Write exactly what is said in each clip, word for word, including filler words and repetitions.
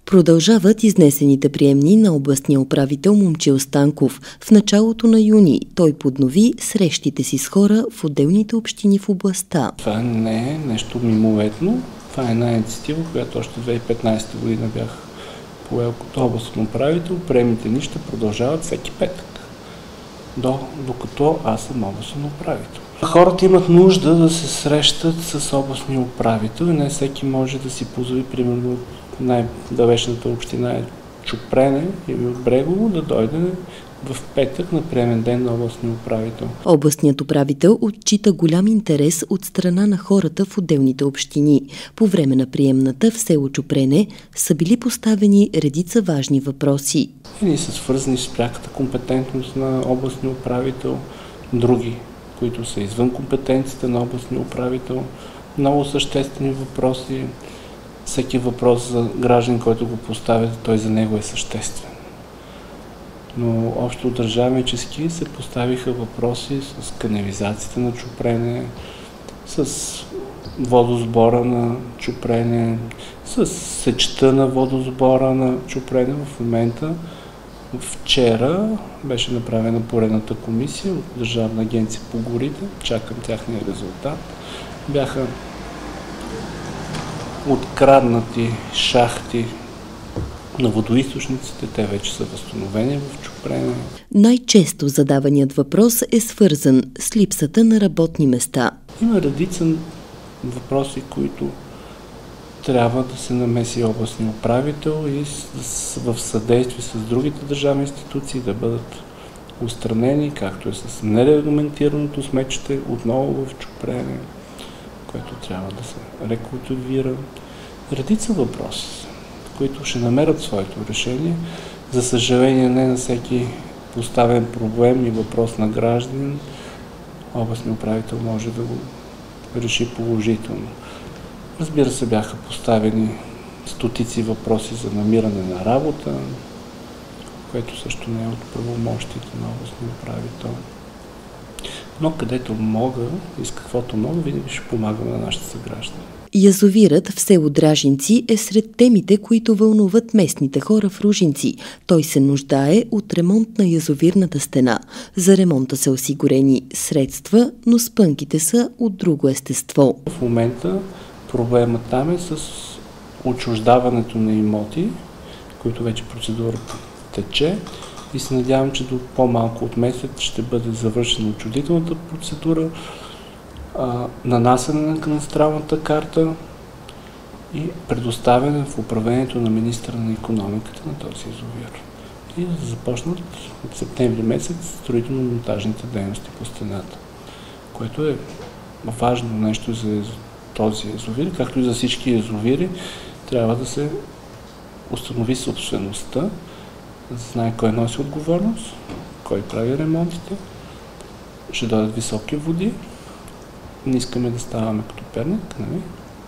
Продължават изнесените приемни на областния управител Момчил Станков. В началото на юни той поднови срещите си с хора в отделните общини в областта. Това не е нещо мимолетно. Това е една инициатива, която още две хиляди и петнадесета година бях поел като областен управител. Приемните ни ще продължават всеки петък, до, докато аз съм областен управител. Хората имат нужда да се срещат с областния управител и не всеки може да си позволи, примерно, най-далечната община е Чупрене или от Брегово, да дойде в петък на приемен ден на областния управител. Областният управител отчита голям интерес от страна на хората в отделните общини. По време на приемната в село Чупрене са били поставени редица важни въпроси. Едни са свързани с пряката компетентност на областния управител, други, които са извън компетенциите на областния управител, много съществени въпроси. Всеки въпрос за граждан, който го поставя, той за него е съществен. Но общо държавнически се поставиха въпроси с канализацията на Чупрене, с водосбора на Чупрене, с сечта на водосбора на Чупрене. В момента, вчера, беше направена поредната комисия от Държавна агенция по горите. Чакам тяхния резултат. Бяха откраднати шахти на водоизточниците, те вече са възстановени в Чупрене. Най-често задаваният въпрос е свързан с липсата на работни места. Има редица въпроси, които трябва да се намеси областния управител и в съдействие с другите държавни институции да бъдат устранени, както е с нерегламентираното сметище отново в Чупрене, което трябва да се рекултивира. Редица въпроси, които ще намерят своето решение. За съжаление, не на всеки поставен проблем и въпрос на гражданин областният управител може да го реши положително. Разбира се, бяха поставени стотици въпроси за намиране на работа, което също не е от правомощите на областния управител. Но където мога и с каквото мога, винаги ще помагам на нашите съграждани. Язовирът в село Дражинци е сред темите, които вълнуват местните хора в Ружинци. Той се нуждае от ремонт на язовирната стена. За ремонта са осигурени средства, но спънките са от друго естество. В момента проблемът там е с отчуждаването на имоти, които вече процедурата тече. И се надявам, че до по-малко от месец ще бъде завършена отчуждителната процедура, а, нанасяне на кадастралната карта и предоставяне в управлението на министъра на икономиката на този язовир. И да започнат от септември месец строително-монтажните дейности по стената, което е важно нещо за този язовир, както и за всички язовири. Трябва да се установи собствеността, да се знае кой носи отговорност, кой прави ремонтите. Ще дойдат високи води. Не искаме да ставаме като Перник, нали?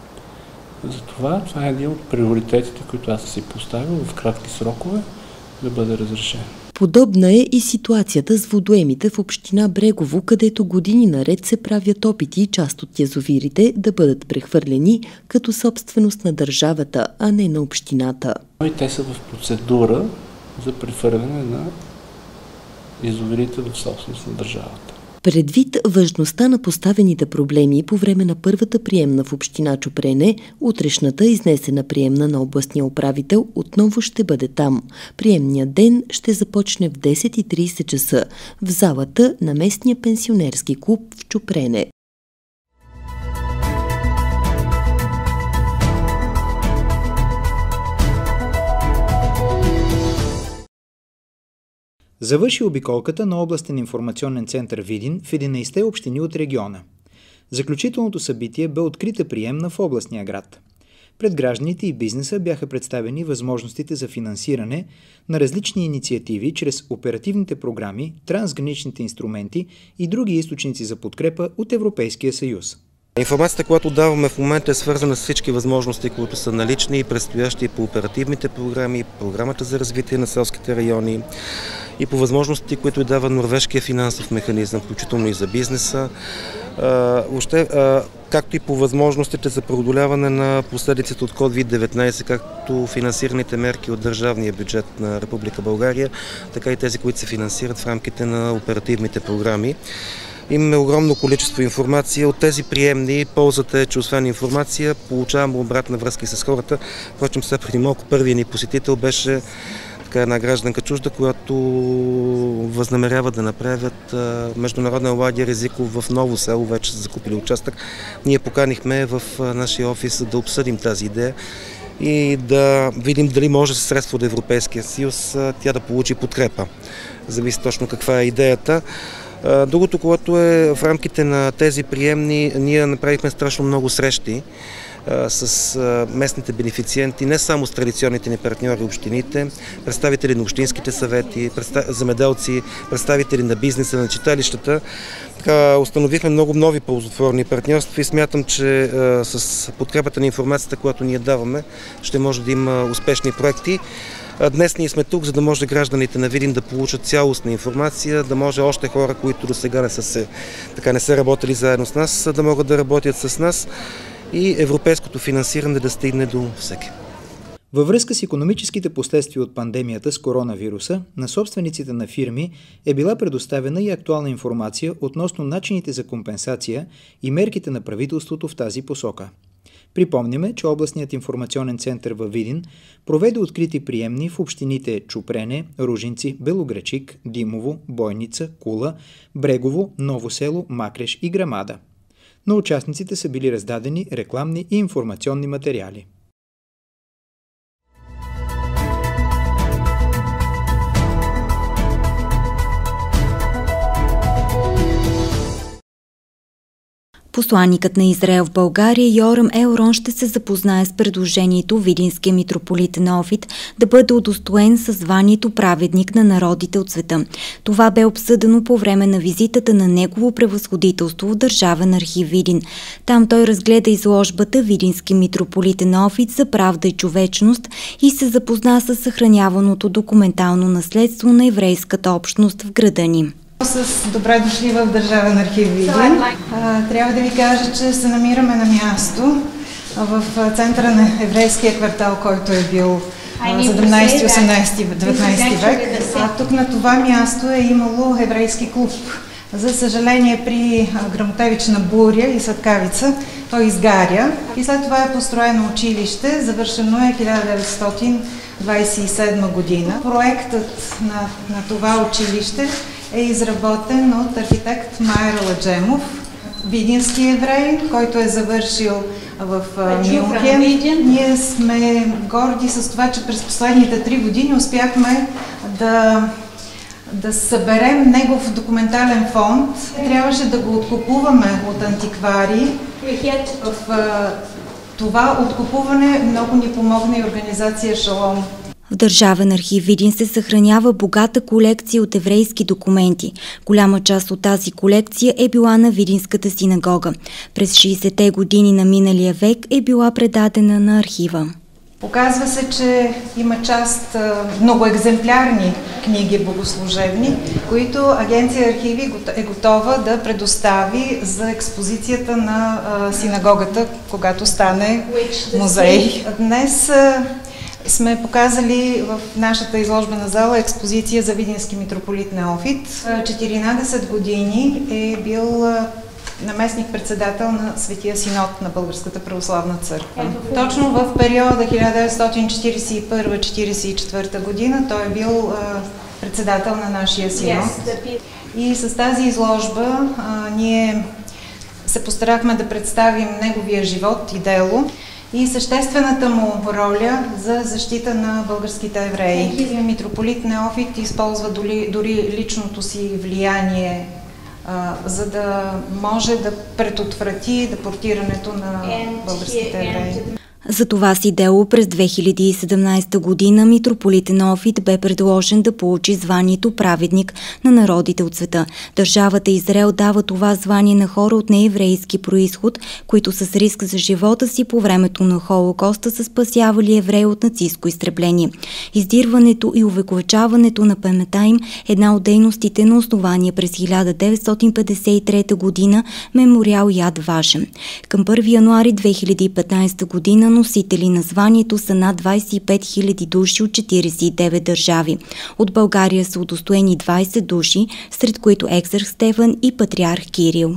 Затова това е един от приоритетите, които аз си поставил в кратки срокове да бъде разрешен. Подобна е и ситуацията с водоемите в община Брегово, където години наред се правят опити част от язовирите да бъдат прехвърлени като собственост на държавата, а не на общината. И те са в процедура за прехвърляне на язовирите в собственост на държавата. Предвид важността на поставените проблеми по време на първата приемна в община Чупрене, утрешната изнесена приемна на областния управител отново ще бъде там. Приемният ден ще започне в десет и тридесет часа в залата на местния пенсионерски клуб в Чупрене. Завърши обиколката на областен информационен център Видин в единадесетте общини от региона. Заключителното събитие бе открита приемна в областния град. Пред гражданите и бизнеса бяха представени възможностите за финансиране на различни инициативи чрез оперативните програми, трансграничните инструменти и други източници за подкрепа от Европейския съюз. Информацията, която даваме в момента, е свързана с всички възможности, които са налични и предстоящи по оперативните програми, програмата за развитие на селските райони и по възможности, които дава норвежкия финансов механизъм, включително и за бизнеса, въобще, както и по възможностите за преодоляване на последиците от ковид деветнайсет, както финансираните мерки от държавния бюджет на Република България, така и тези, които се финансират в рамките на оперативните програми. Имаме огромно количество информация от тези приемни. Ползата е, че освен информация, получаваме обратна връзка с хората. Впрочем, сега преди малко първият ни посетител беше така една гражданка чужда, която възнамерява да направят международен лагер езиков в Ново село, вече са закупили участък. Ние поканихме в нашия офис да обсъдим тази идея и да видим дали може със средства от Европейския съюз тя да получи подкрепа. Зависи точно каква е идеята. Другото, което е в рамките на тези приемни, ние направихме страшно много срещи с местните бенефициенти, не само с традиционните ни партньори, общините, представители на общинските съвети, земеделци, представители на бизнеса, на читалищата. Така, установихме много нови ползотворни партньорства и смятам, че а, с подкрепата на информацията, която ние даваме, ще може да има успешни проекти. Днес ние сме тук, за да може гражданите на Видин да получат цялостна информация, да може още хора, които до сега не са, се, така не са работили заедно с нас, да могат да работят с нас и европейското финансиране да стигне до всеки. Във връзка с икономическите последствия от пандемията с коронавируса, на собствениците на фирми е била предоставена и актуална информация относно начините за компенсация и мерките на правителството в тази посока. Припомняме, че областният информационен център във Видин проведе открити приемни в общините Чупрене, Ружинци, Белоградчик, Димово, Бойница, Кула, Брегово, Ново село, Макреш и Грамада. На участниците са били раздадени рекламни и информационни материали. Посланикът на Израел в България Йорам Елрон ще се запознае с предложението Видинския митрополит Неофит да бъде удостоен със званието праведник на народите от света. Това бе обсъдено по време на визитата на негово превъзходителство в Държавен архив Видин. Там той разгледа изложбата Видински митрополит Неофит за правда и човечност и се запозна с съхраняваното документално наследство на еврейската общност в града ни. С добре дошли в Държавен архив Видин. Трябва да ви кажа, че се намираме на място в центъра на еврейския квартал, който е бил седемнайсети, осемнайсети, деветнайсети век. А тук на това място е имало еврейски клуб. За съжаление, при гръмотевична буря и светкавица той изгаря. И след това е построено училище, завършено е хиляда деветстотин двайсет и седма година. Проектът на, на това училище е изработен от архитект Майер Ладжемов, видински еврей, който е завършил в Мюнхен. Ние сме горди с това, че през последните три години успяхме да, да съберем негов документален фонд. Трябваше да го откупуваме от антиквари. В това откупуване много ни помогна и организация Шалом. В Държавен архив Видин се съхранява богата колекция от еврейски документи. Голяма част от тази колекция е била на Видинската синагога. През шейсетте години на миналия век е била предадена на архива. Оказва се, че има част много екземплярни книги богослужебни, които Агенция архиви е готова да предостави за експозицията на синагогата, когато стане музей. Днес сме показали в нашата изложбена зала експозиция за Видински митрополит Неофит. четиринайсет години е бил наместник-председател на Светия Синод на Българската православна църква. Точно в периода хиляда деветстотин четирийсет и първа - четирийсет и четвърта година той е бил председател на нашия синод. И с тази изложба а, ние се постарахме да представим неговия живот и дело и съществената му роля за защита на българските евреи. Митрополит Неофит използва дори, дори личното си влияние, а, за да може да предотврати депортирането на българските евреи. За това си дело през две хиляди и седемнадесета година митрополит Неофит бе предложен да получи званието праведник на народите от света. Държавата Израел дава това звание на хора от нееврейски происход, които с риск за живота си по времето на Холокоста са спасявали евреи от нацистско изтребление. Издирването и увековечаването на паметта им е една от дейностите на основание през хиляда деветстотин петдесет и трета година мемориал Яд Вашем. Към първи януари две хиляди и петнадесета година носители на званието са над двадесет и пет хиляди души от четиридесет и девет държави. От България са удостоени двадесет души, сред които ексарх Стефан и патриарх Кирил.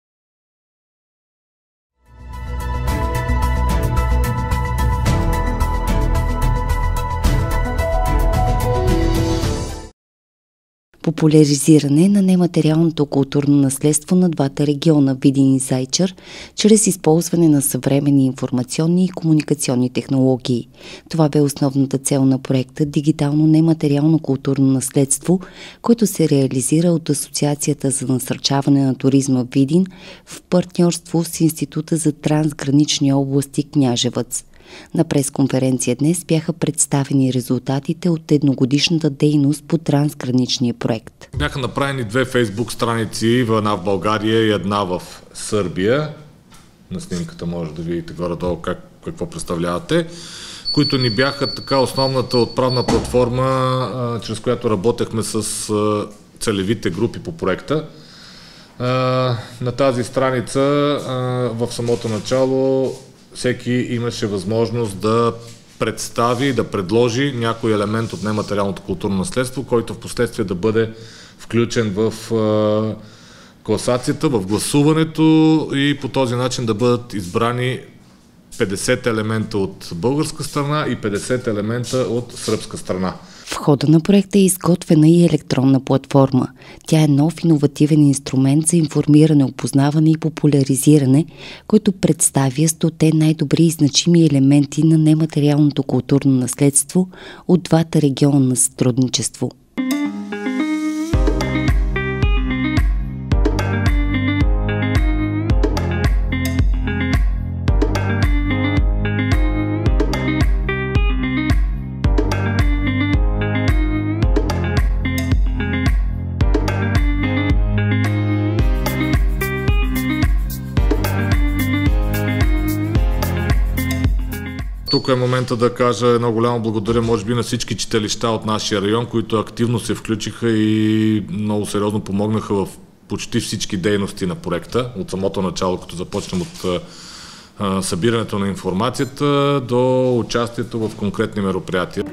Популяризиране на нематериалното културно наследство на двата региона Видин и Зайчар чрез използване на съвременни информационни и комуникационни технологии. Това бе основната цел на проекта Дигитално нематериално културно наследство, който се реализира от Асоциацията за насърчаване на туризма Видин в партньорство с Института за трансгранични области Княжевец. На пресконференция днес бяха представени резултатите от едногодишната дейност по трансграничния проект. Бяха направени две фейсбук страници, една в България и една в Сърбия. На снимката може да видите горе-долу как, какво представлявате, които ни бяха така основната отправна платформа, а, чрез която работехме с а, целевите групи по проекта. А, на тази страница а, в самото начало всеки имаше възможност да представи, да предложи някой елемент от нематериалното културно наследство, който в последствие да бъде включен в е, класацията, в гласуването и по този начин да бъдат избрани петдесет елемента от българска страна и петдесет елемента от сръбска страна. В хода на проекта е изготвена и електронна платформа. Тя е нов иновативен инструмент за информиране, опознаване и популяризиране, който представя стоте най-добри и значими елементи на нематериалното културно наследство от двата региона на сътрудничество. Тук е момента да кажа едно голямо благодаря, може би, на всички читалища от нашия район, които активно се включиха и много сериозно помогнаха в почти всички дейности на проекта. От самото начало, като започнем от а, събирането на информацията до участието в конкретни мероприятия.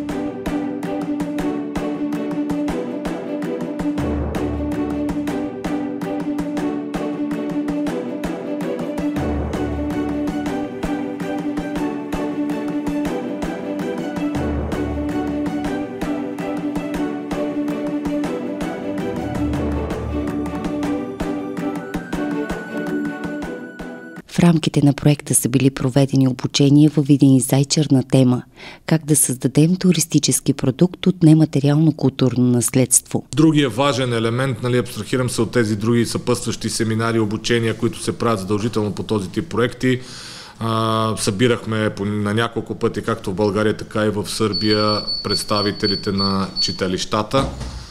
В рамките на проекта са били проведени обучения във Видин и Зайчар на тема «Как да създадем туристически продукт от нематериално културно наследство». Другия важен елемент, нали, абстрахирам се от тези други съпътстващи семинари, обучения, които се правят задължително по този тип проекти. А, събирахме на няколко пъти, както в България, така и в Сърбия, представителите на читалищата,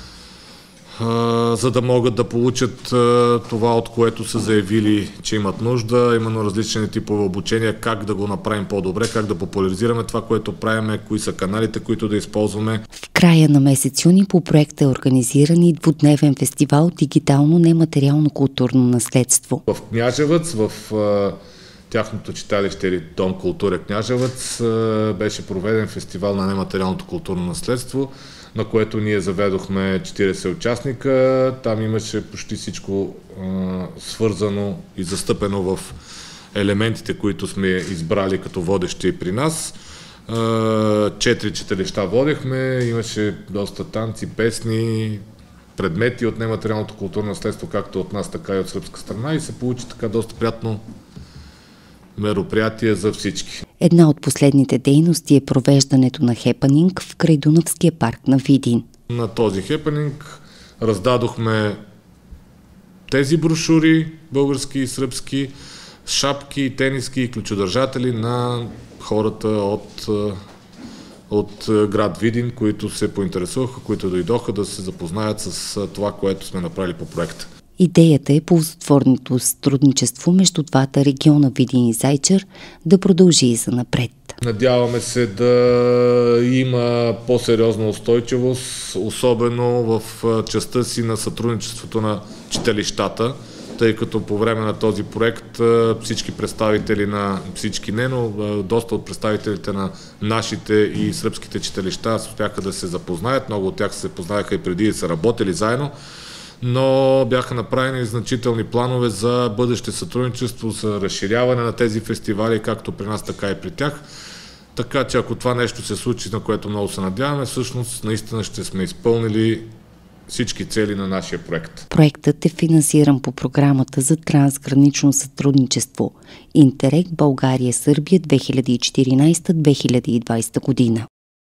за да могат да получат това, от което са заявили, че имат нужда, именно различни типове обучения, как да го направим по-добре, как да популяризираме това, което правиме, кои са каналите, които да използваме. В края на месец юни по проекта е организиран и двудневен фестивал Дигитално нематериално културно наследство. В Княжевец, в тяхното читалище или Дом култура Княжевец, беше проведен фестивал на нематериалното културно наследство, на което ние заведохме четиридесет участника. Там имаше почти всичко а, свързано и застъпено в елементите, които сме избрали като водещи при нас. А, четири читалища водехме, имаше доста танци, песни, предмети от нематериалното културно наследство, както от нас, така и от сръбска страна, и се получи така доста приятно мероприятие за всички. Една от последните дейности е провеждането на хепанинг в Крайдунавския парк на Видин. На този хепанинг раздадохме тези брошури, български и сръбски, шапки, тениски и ключодържатели на хората от, от град Видин, които се поинтересуваха, които дойдоха да се запознаят с това, което сме направили по проекта. Идеята е ползотворното сътрудничество между двата региона Видин и Зайчар да продължи и за напред. Надяваме се да има по-сериозна устойчивост, особено в частта си на сътрудничеството на читалищата, тъй като по време на този проект всички представители на, всички не, но доста от представителите на нашите и сръбските читалища успяха да се запознаят. Много от тях се познаеха и преди и са работили заедно, но бяха направени значителни планове за бъдеще сътрудничество, за разширяване на тези фестивали, както при нас, така и при тях. Така че ако това нещо се случи, на което много се надяваме, всъщност наистина ще сме изпълнили всички цели на нашия проект. Проектът е финансиран по програмата за трансгранично сътрудничество Интерег България-Сърбия две хиляди и четиринадесета - две хиляди и двадесета година.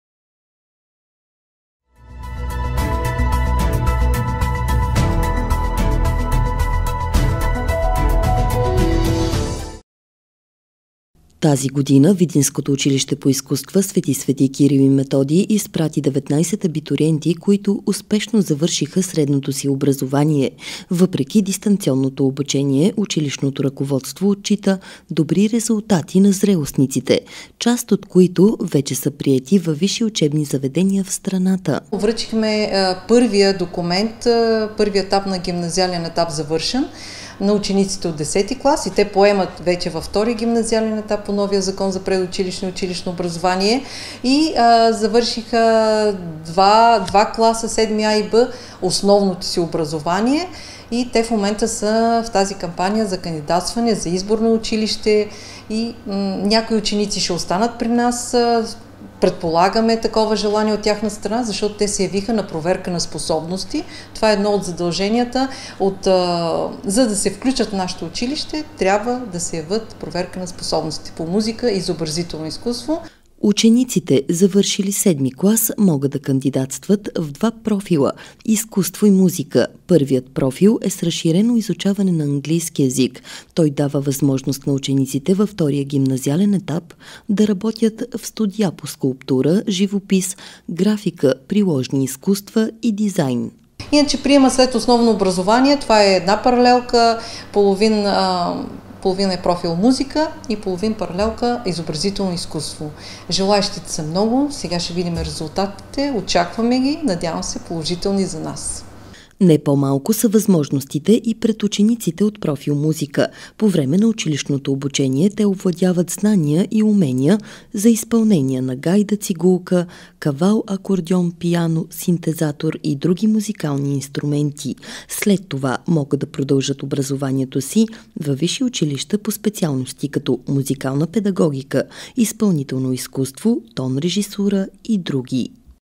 Тази година Видинското училище по изкуства Свети Свети Кирил и Методий изпрати деветнадесет абитуриенти, които успешно завършиха средното си образование. Въпреки дистанционното обучение, училищното ръководство отчита добри резултати на зрелостниците, част от които вече са приети във висши учебни заведения в страната. Връчихме първия документ, първият етап на гимназиален етап завършен на учениците от десети клас и те поемат вече във втори гимназиален етап по новия закон за предучилищно и училищно образование и а, завършиха два, два класа, седми А и Б, основното си образование и те в момента са в тази кампания за кандидатстване, за избор на училище и м, някои ученици ще останат при нас. Предполагаме такова желание от тяхна страна, защото те се явиха на проверка на способности. Това е едно от задълженията. От, а, за да се включат в нашето училище, трябва да се явят проверка на способности по музика и изобразително изкуство. Учениците, завършили седми клас, могат да кандидатстват в два профила – изкуство и музика. Първият профил е с разширено изучаване на английски език. Той дава възможност на учениците във втория гимназиален етап да работят в студия по скулптура, живопис, графика, приложни изкуства и дизайн. Иначе приема след основно образование, това е една паралелка, половин... А... Половина е профил музика и половин паралелка изобразително изкуство. Желаещите са много, сега ще видим резултатите, очакваме ги, надявам се положителни за нас. Не по-малко са възможностите и пред учениците от профил музика. По време на училищното обучение те овладяват знания и умения за изпълнение на гайда, цигулка, кавал, акордеон, пиано, синтезатор и други музикални инструменти. След това могат да продължат образованието си във висши училища по специалности като музикална педагогика, изпълнително изкуство, тон режисура и други.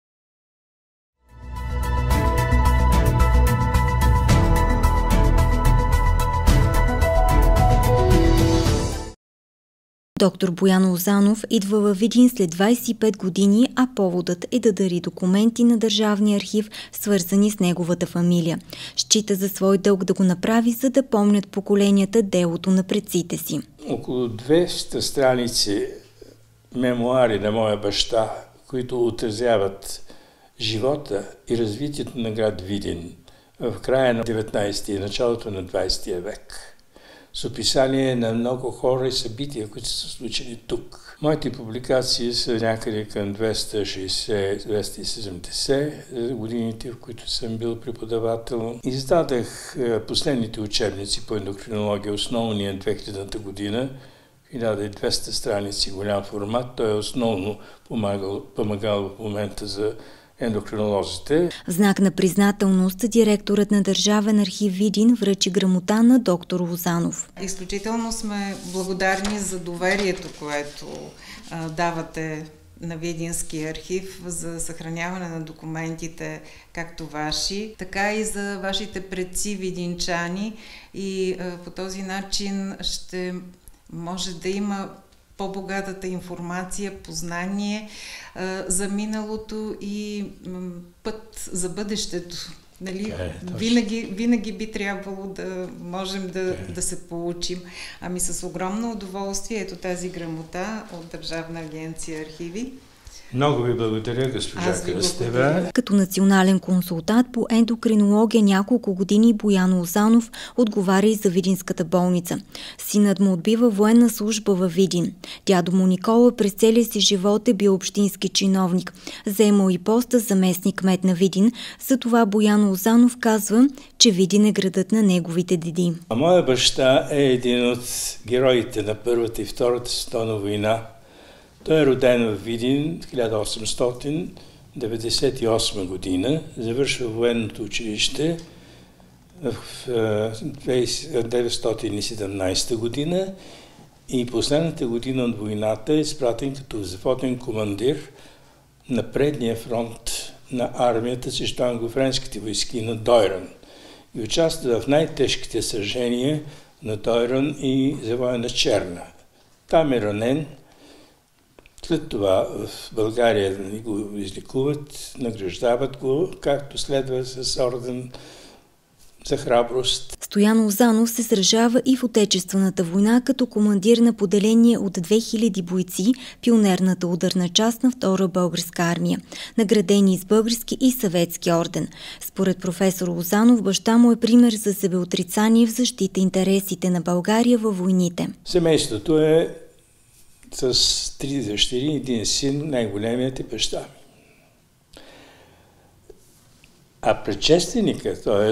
Доктор Боян Лозанов идва във Видин след двадесет и пет години, а поводът е да дари документи на Държавния архив, свързани с неговата фамилия. Счита за свой дълг да го направи, за да помнят поколенията делото на предците си. Около двеста страници мемуари на моя баща, които отразяват живота и развитието на град Видин в края на деветнадесети и началото на двадесети век. С описание на много хора и събития, които са случили тук. Моите публикации са някъде към двеста и шейсет до двеста и седемдесет годините, в които съм бил преподавател. Издадах последните учебници по ендокринология, основния две хилядната година, хиляда и двеста страници, голям формат. Той е основно помагал, помагал в момента за ендокринолозите. В знак на признателност директорът на Държавен архив Видин връчи грамота на доктор Лозанов. Изключително сме благодарни за доверието, което а, давате на Видинския архив за съхраняване на документите, както ваши, така и за вашите предци видинчани и а, по този начин ще може да има по-богатата информация, познание а, за миналото и м, път за бъдещето. Нали? Е, винаги, винаги би трябвало да можем да, е. да се получим. Ами с огромно удоволствие, ето тази грамота от Държавна агенция архиви. Много ви благодаря, госпожа Кръстева. Като национален консултант по ендокринология няколко години Боян Лозанов отговаря и за Видинската болница. Синът му отбива военна служба във Видин. Дядо му Никола през целия си живот е бил общински чиновник. Заемал и поста заместник кмет на Видин. Затова Боян Лозанов казва, че Видин е градът на неговите деди. А моя баща е един от героите на Първата и Втората световна война. Той е роден в Видин в хиляда осемстотин деветдесет и осма година, завършва военното училище в хиляда деветстотин и седемнадесета година и последната година от войната е изпратен като взводен командир на предния фронт на армията срещу англо-френските войски на Дойран и участва в най-тежките сражения на Дойран и завоя на Черна. Там е ранен. След това в България го излекуват, награждават го, както следва с орден за храброст. Стоян Лозанов се сражава и в Отечествената война като командир на поделение от две хиляди бойци, пионерната ударна част на Втора българска армия, наградени с български и съветски орден. Според професор Лозанов, баща му е пример за себеотрицание в защита интересите на България във войните. Семейството е с три дъщери, един син, най-големият е баща ми. А предшественика, т.е.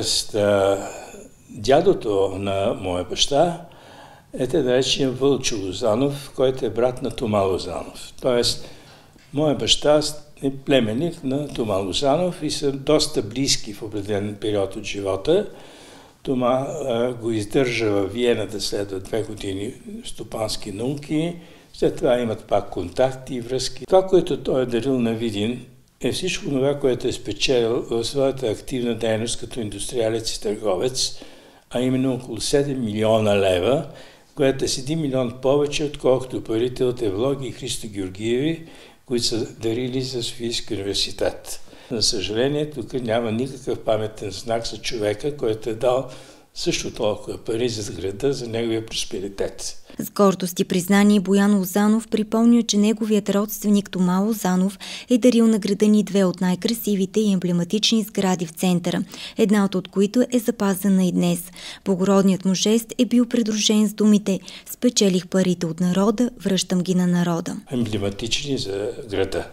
дядото на моя баща, е те наречен Вълчо Лозанов, който е брат на Тома Лозанов. Т.е. моя баща е племенник на Тома Лозанов и са доста близки в определен период от живота. Тома а, го издържа във Виена да следва две години стопански науки. След това имат пак контакти и връзки. Това, което той е дарил на Видин, е всичко това, което е спечелил в своята активна дейност като индустриалец и търговец, а именно около седем милиона лева, което е с един милион повече, отколкото парите от Евлоги и Христо Георгиеви, които са дарили за Софийски университет. За съжаление, тук няма никакъв паметен знак за човека, който е дал също толкова пари за града, за неговия просперитет. С гордост и признание Боян Лозанов припомня, че неговият родственик Тома Лозанов е дарил на града ни две от най-красивите и емблематични сгради в центъра, една от които е запазена и днес. Благородният му жест е бил придружен с думите «Спечелих парите от народа, връщам ги на народа». Емблематични за града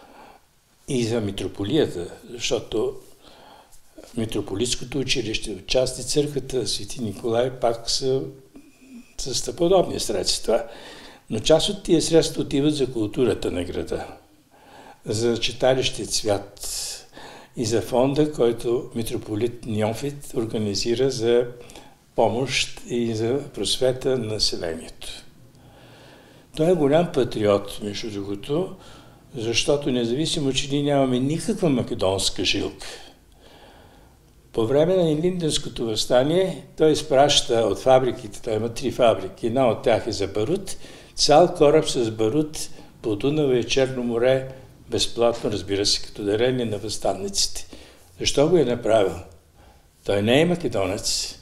и за митрополията, защото митрополитското училище, части църквата Свети Николай пак са с подобни средства. Но част от тия средства отиват за културата на града, за читалище Цвят и за фонда, който митрополит Ньофит организира за помощ и за просвета на населението. Той е голям патриот, между другото, защото независимо, че ние нямаме никаква македонска жилка, по време на Илинденското въстание той изпраща от фабриките, той има три фабрики, една от тях е за барут, цял кораб с барут по Дунава и Черно море, безплатно, разбира се, като дарение на въстанниците. Защо го е направил? Той не е македонец,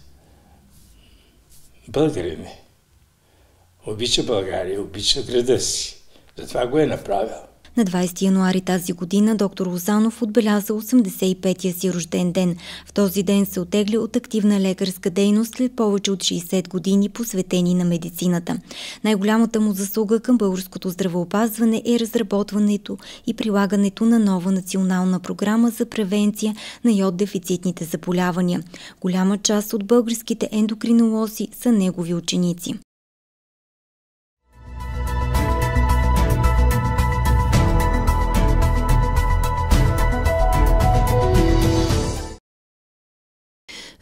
българин е. Обича България, обича града си. Затова го е направил. На двадесети януари тази година доктор Лозанов отбеляза осемдесет и петия си рожден ден. В този ден се оттегля от активна лекарска дейност след повече от шейсет години, посветени на медицината. Най-голямата му заслуга към българското здравеопазване е разработването и прилагането на нова национална програма за превенция на йод-дефицитните заболявания. Голяма част от българските ендокринолози са негови ученици.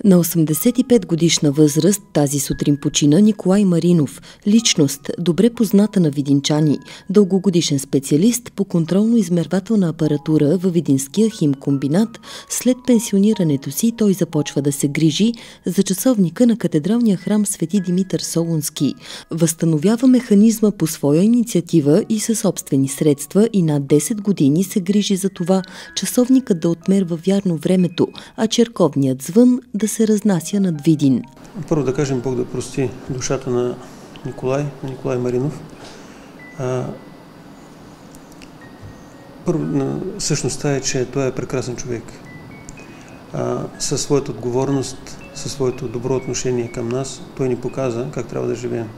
На осемдесет и пет годишна възраст тази сутрин почина Николай Маринов, личност, добре позната на видинчани, дългогодишен специалист по контролно-измервателна апаратура във Видинския химкомбинат. След пенсионирането си той започва да се грижи за часовника на катедралния храм Свети Димитър Солунски. Възстановява механизма по своя инициатива и със собствени средства и над десет години се грижи за това часовникът да отмерва вярно времето, а черковният звън да се разнася над Видин. Първо да кажем Бог да прости душата на Николай, на Николай Маринов. А, първо, същността е, че той е прекрасен човек. А, със своята отговорност, със своето добро отношение към нас, той ни показа как трябва да живеем.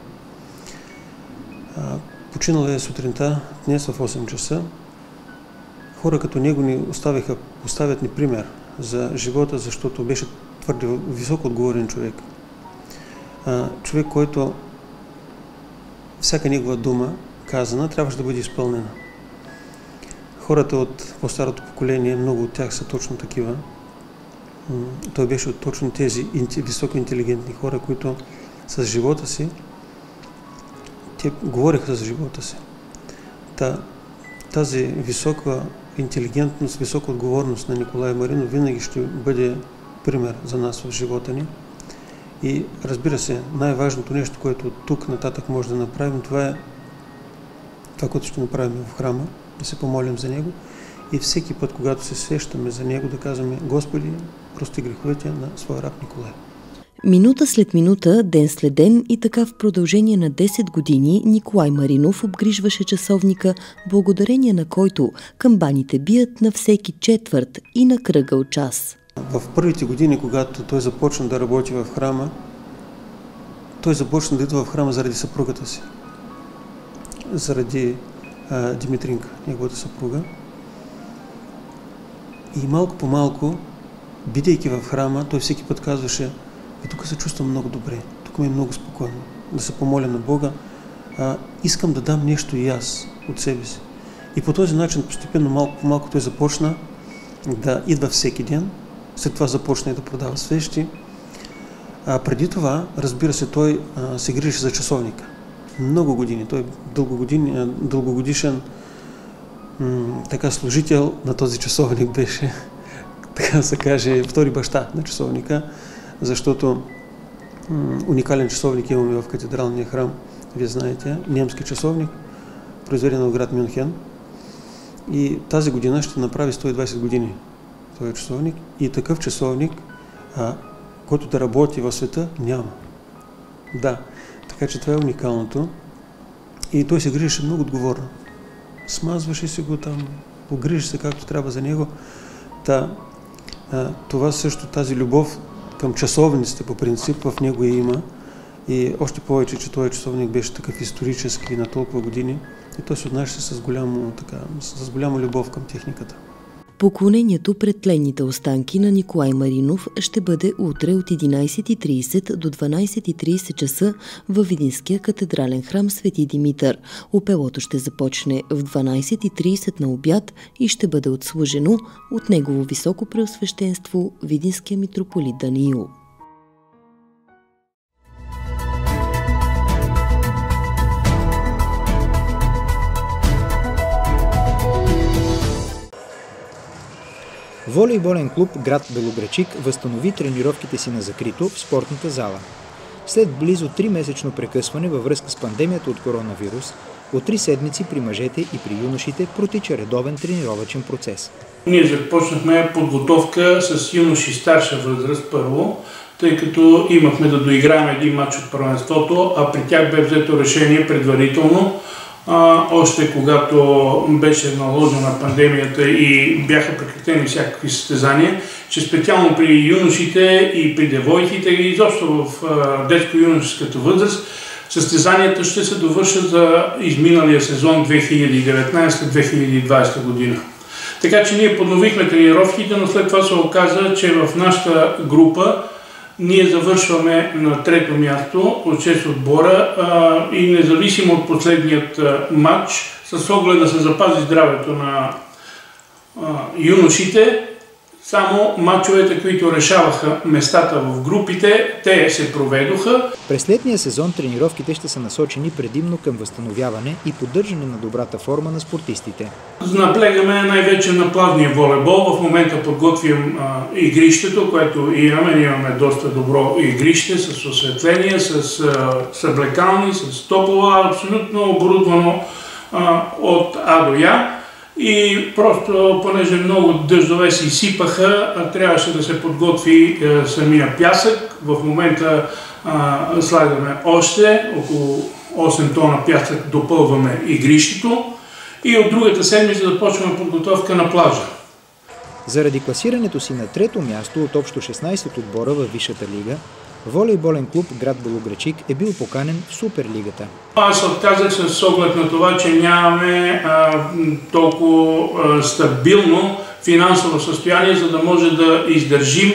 А, починал е сутринта, днес в осем часа. Хора като него ни оставиха, оставят ни пример за живота, защото беше твърде високо отговорен човек. А, човек, който всяка негова дума, казана, трябваше да бъде изпълнена. Хората от по-старото поколение, много от тях са точно такива. Той беше от точно тези високо интелигентни хора, които с живота си, те говориха с живота си. Та, тази висока интелигентност, висока отговорност на Николай Маринов винаги ще бъде пример за нас в живота ни. И разбира се, най-важното нещо, което от тук нататък може да направим, това е това, което ще направим в храма, да се помолим за него и всеки път, когато се сещаме за него, да казваме: Господи, прости греховете на своя раб Николай. Минута след минута, ден след ден и така в продължение на десет години Николай Маринов обгрижваше часовника, благодарение на който камбаните бият на всеки четвърт и на кръгъл час. В първите години, когато той започна да работи в храма, той започна да идва в храма заради съпругата си. Заради а, Димитринка, неговата съпруга. И малко по малко, бидейки в храма, той всеки път казваше: тук се чувствам много добре, тук ми е много спокойно, да се помоля на Бога, а, искам да дам нещо и аз от себе си. И по този начин постепенно малко по малко той започна да идва всеки ден, след това започна и да продава свещи. А преди това, разбира се, той а, се грижеше за часовника. Много години, той е дългогодин, дългогодишен м, така служител на този часовник беше, така да се каже, втори баща на часовника, защото м, уникален часовник имаме в катедралния храм, вие знаете, немски часовник, произведен в град Мюнхен. И тази година ще направи сто и двадесет години този часовник. И такъв часовник, а, който да работи в света, няма. Да, така че това е уникалното. И той се грижеше много отговорно. Смазваше се го там, погрижи се както трябва за него. Та, а, това също, тази любов към часовниците по принцип в него я има. И още повече, че този часовник беше такъв исторически на толкова години. И той се отнася с голямо, така, с голяма любов към техниката. Поклонението пред тленните останки на Николай Маринов ще бъде утре от единадесет и тридесет до дванадесет и тридесет часа във Видинския катедрален храм Свети Димитър. Опелото ще започне в дванадесет и тридесет на обяд и ще бъде отслужено от негово високо преосвещенство Видинския митрополит Даниил. Волейболен клуб град Белоградчик възстанови тренировките си на закрито в спортната зала. След близо три-месечно прекъсване във връзка с пандемията от коронавирус, от три седмици при мъжете и при юношите протича редовен тренировъчен процес. Ние започнахме подготовка с юноши старша възраст първо, тъй като имахме да доиграем един матч от първенството, а при тях бе взето решение предварително, А, още когато беше наложена пандемията и бяха прекратени всякакви състезания, че специално при юношите и при девойките и изобщо в детско-юношеската възраст състезанията ще се довършат за изминалия сезон две хиляди и деветнадесета - две хиляди и двадесета година. Така че ние подновихме тренировките, но след това се оказа, че в нашата група ние завършваме на трето място от шест отбора а, и независимо от последният а, матч, с оглед да се запази здравето на а, юношите, Само мачовете, които решаваха местата в групите, те се проведоха. През летния сезон тренировките ще са насочени предимно към възстановяване и поддържане на добрата форма на спортистите. Наблегаме най-вече на плавния волейбол. В момента подготвим а, игрището, което имаме. Ние имаме доста добро игрище с осветление, с а, съблекални, с топлова, абсолютно оборудвано а, от А до Я. И просто, понеже много дъждове си сипаха, трябваше да се подготви е, самия пясък. В момента е, слагаме още около осем тона пясък, допълваме игрището и от другата седмица започваме подготовка на плажа. Заради класирането си на трето място от общо шестнайсет отбора във Висшата лига, волейболен клуб град Белоградчик е бил поканен в Суперлигата. Аз отказах с оглед на това, че нямаме а, толкова а, стабилно финансово състояние, за да може да издържим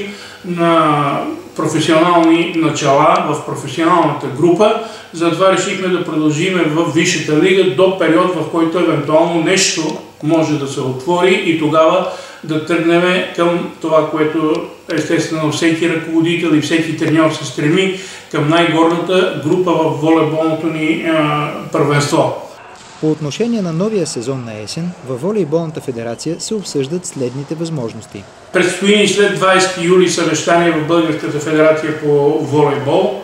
на професионални начала в професионалната група. Затова решихме да продължим в Висшата лига до период, в който евентуално нещо може да се отвори и тогава да тръгнем към това, което естествено всеки ръководител и всеки треньор се стреми към най-горната група в волейболното ни а, първенство. По отношение на новия сезон на есен, във волейболната федерация се обсъждат следните възможности. Предстои ни след двайсети юли съвещание в Българската федерация по волейбол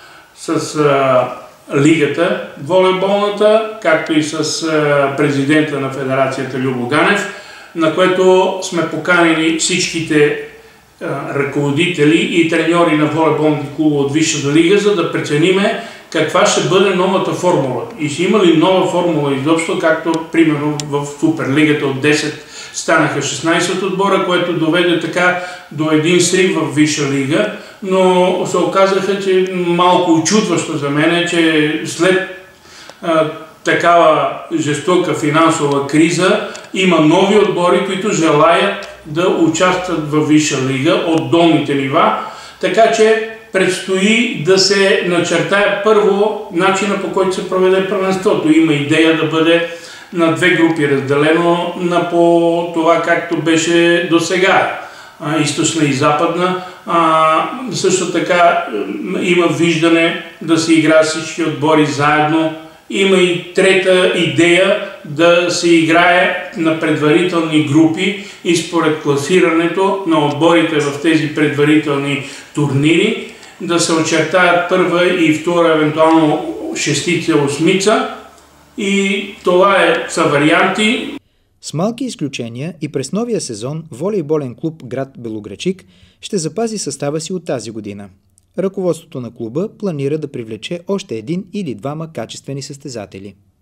с а, лигата волейболната, както и с а, президента на федерацията Любо Ганев, на което сме поканени всичките а, ръководители и треньори на волейболните клуба от Висшата лига, за да прецениме каква ще бъде новата формула. И ще има ли нова формула изобщо, както примерно в Суперлигата от десет станаха шестнайсет отбора, което доведе така до един срив в Висша лига, но се оказаха, че малко очудващо за мен е, че след а, такава жестока финансова криза има нови отбори, които желаят да участват в Висша лига от долните нива, така че предстои да се начертае първо начина, по който се проведе първенството. Има идея да бъде на две групи разделено на по това, както беше до сега, източна и западна. А, също така има виждане да се играят всички отбори заедно. Има и трета идея да се играе на предварителни групи и според класирането на отборите в тези предварителни турнири да се очертаят първа и втора, евентуално шестица, осмица. И това е, са варианти. С малки изключения и през новия сезон волейболен клуб град Белоградчик ще запази състава си от тази година. Ръководството на клуба планира да привлече още един или двама качествени състезатели.